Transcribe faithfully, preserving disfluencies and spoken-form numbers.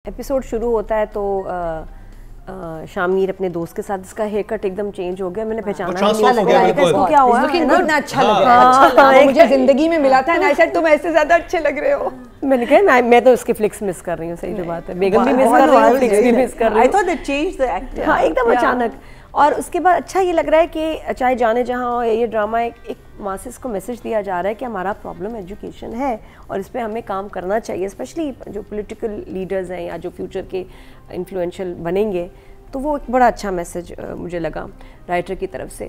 Episode शुरू होता है तो शामिर अपने दोस्त के साथ, इसका हेयर कट एकदम चेंज हो गया, मैंने पहचाना नहीं इसको क्या हुआ है ना, अच्छा लग रहा है, अच्छा लगा, मुझे जिंदगी में मिला था ना, तुम ऐसे ज्यादा अच्छे लग रहे हो। मैंने कहा मैं तो उसके फ्लिक्स मिस कर रही हूँ, सही तो बात है, बेगम भी मिस कर रही हूँ, फ्लिक्स भी मिस कर रही हूँ। I thought they changed the actor. हाँ एकदम अचानक। और उसके बाद अच्छा ये लग रहा है कि चाहे जाने जहाँ हो, ये ड्रामा एक, एक मासेस को मैसेज दिया जा रहा है कि हमारा प्रॉब्लम एजुकेशन है और इस पर हमें काम करना चाहिए, स्पेशली जो पॉलिटिकल लीडर्स हैं या जो फ्यूचर के इन्फ्लुएंशियल बनेंगे, तो वो एक बड़ा अच्छा मैसेज मुझे लगा राइटर की तरफ से।